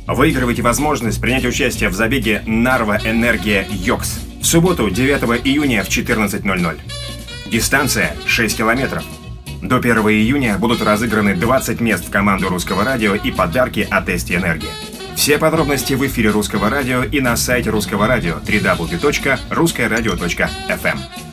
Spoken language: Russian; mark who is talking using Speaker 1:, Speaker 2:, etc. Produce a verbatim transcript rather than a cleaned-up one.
Speaker 1: Выигрывайте возможность принять участие в забеге «Нарва Энергия Йокс» в субботу, девятого июня в четырнадцать ноль ноль. Дистанция шесть километров. До первого июня будут разыграны двадцать мест в команду Русского радио и подарки от Эсти Энергия. Все подробности в эфире Русского радио и на сайте Русского радио дабл ю дабл ю дабл ю точка русское радио точка эф эм.